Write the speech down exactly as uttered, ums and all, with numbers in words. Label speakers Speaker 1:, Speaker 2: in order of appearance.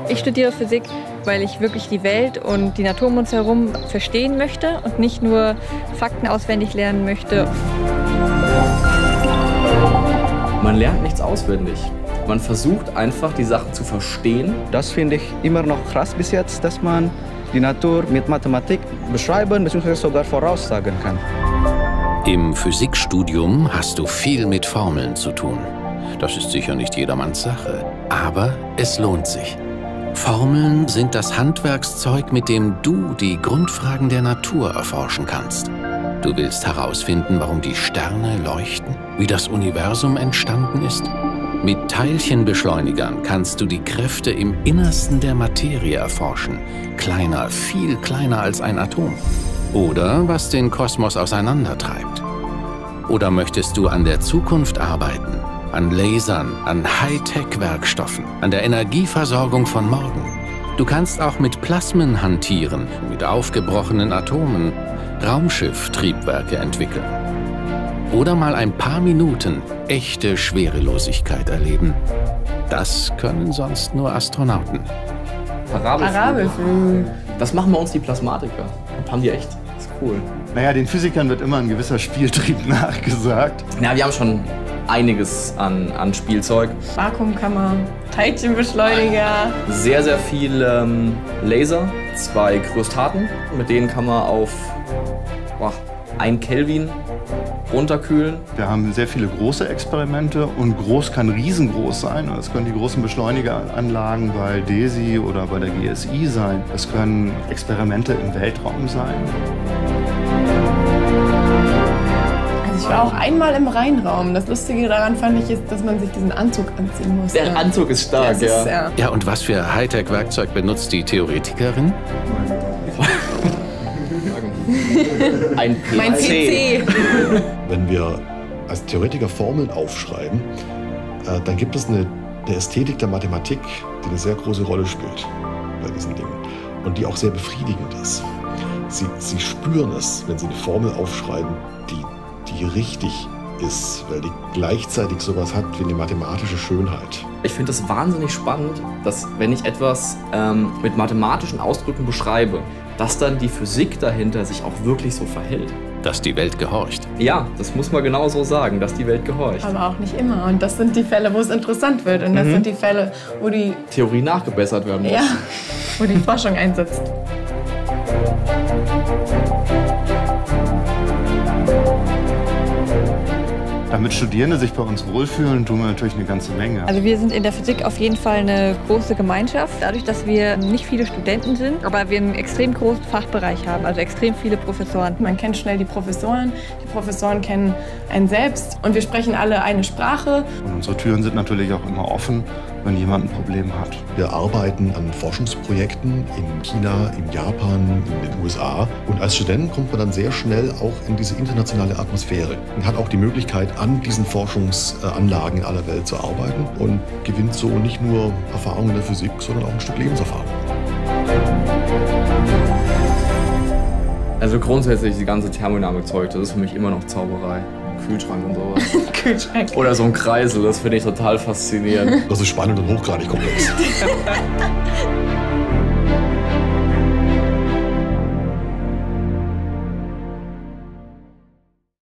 Speaker 1: Ich studiere Physik, weil ich wirklich die Welt und die Natur um uns herum verstehen möchte und nicht nur Fakten auswendig lernen möchte.
Speaker 2: Man lernt nichts auswendig. Man versucht einfach, die Sachen zu verstehen.
Speaker 3: Das finde ich immer noch krass bis jetzt, dass man die Natur mit Mathematik beschreiben bzw. sogar voraussagen kann.
Speaker 4: Im Physikstudium hast du viel mit Formeln zu tun. Das ist sicher nicht jedermanns Sache, aber es lohnt sich. Formeln sind das Handwerkszeug, mit dem du die Grundfragen der Natur erforschen kannst. Du willst herausfinden, warum die Sterne leuchten, wie das Universum entstanden ist. Mit Teilchenbeschleunigern kannst du die Kräfte im Innersten der Materie erforschen. Kleiner, viel kleiner als ein Atom. Oder was den Kosmos auseinandertreibt. Oder möchtest du an der Zukunft arbeiten? An Lasern, an Hightech-Werkstoffen, an der Energieversorgung von morgen. Du kannst auch mit Plasmen hantieren, mit aufgebrochenen Atomen, Raumschiff-Triebwerke entwickeln. Oder mal ein paar Minuten echte Schwerelosigkeit erleben. Das können sonst nur Astronauten.
Speaker 2: Parabelflüge.
Speaker 5: Parabelflüge.
Speaker 2: Das machen bei uns die Plasmatiker. Haben die echt. Das ist cool.
Speaker 6: Naja, den Physikern wird immer ein gewisser Spieltrieb nachgesagt.
Speaker 2: Ja, wir haben schon einiges an, an Spielzeug.
Speaker 5: Vakuumkammer, Teilchenbeschleuniger.
Speaker 2: Sehr, sehr viel ähm, Laser, zwei Kryostaten. Mit denen kann man auf boah, ein Kelvin runterkühlen.
Speaker 6: Wir haben sehr viele große Experimente und groß kann riesengroß sein. Das können die großen Beschleunigeranlagen bei DESI oder bei der G S I sein. Das können Experimente im Weltraum sein.
Speaker 5: Also ich war auch einmal im Rheinraum. Das Lustige daran fand ich, ist, dass man sich diesen Anzug anziehen muss.
Speaker 2: Der Anzug ist stark,
Speaker 5: das ist,
Speaker 2: ja.
Speaker 5: ja.
Speaker 4: Ja, und was für Hightech-Werkzeug benutzt die Theoretikerin?
Speaker 2: Ein P C.
Speaker 5: Mein P C.
Speaker 7: Wenn wir als Theoretiker Formeln aufschreiben, äh, dann gibt es eine, eine Ästhetik der Mathematik, die eine sehr große Rolle spielt bei diesen Dingen und die auch sehr befriedigend ist. Sie, sie spüren es, wenn sie eine Formel aufschreiben, die, die richtig ist, weil die gleichzeitig sowas hat wie eine mathematische Schönheit.
Speaker 2: Ich finde es wahnsinnig spannend, dass wenn ich etwas ähm, mit mathematischen Ausdrücken beschreibe, dass dann die Physik dahinter sich auch wirklich so verhält.
Speaker 4: Dass die Welt gehorcht.
Speaker 2: Ja, das muss man genau so sagen, dass die Welt gehorcht.
Speaker 5: Aber auch nicht immer. Und das sind die Fälle, wo es interessant wird. Und das
Speaker 2: Mhm.
Speaker 5: sind die Fälle, wo die,
Speaker 2: Theorie nachgebessert werden muss.
Speaker 5: ja, wo die Forschung einsetzt.
Speaker 6: Damit Studierende sich bei uns wohlfühlen, tun wir natürlich eine ganze Menge.
Speaker 1: Also wir sind in der Physik auf jeden Fall eine große Gemeinschaft. Dadurch, dass wir nicht viele Studenten sind, aber wir einen extrem großen Fachbereich haben, also extrem viele Professoren.
Speaker 5: Man kennt schnell die Professoren, die Professoren kennen einen selbst und wir sprechen alle eine Sprache.
Speaker 6: Und unsere Türen sind natürlich auch immer offen, wenn jemand ein Problem hat.
Speaker 7: Wir arbeiten an Forschungsprojekten in China, in Japan, in den U S A. Und als Student kommt man dann sehr schnell auch in diese internationale Atmosphäre und hat auch die Möglichkeit, an diesen Forschungsanlagen in aller Welt zu arbeiten und gewinnt so nicht nur Erfahrung in der Physik, sondern auch ein Stück Lebenserfahrung.
Speaker 2: Also grundsätzlich die ganze Thermodynamik-Zeug, das ist für mich immer noch Zauberei. Kühlschrank und sowas.
Speaker 5: Kühlschrank.
Speaker 2: Oder so ein Kreisel, das finde ich total faszinierend.
Speaker 7: Das ist spannend und hochgradig komplex.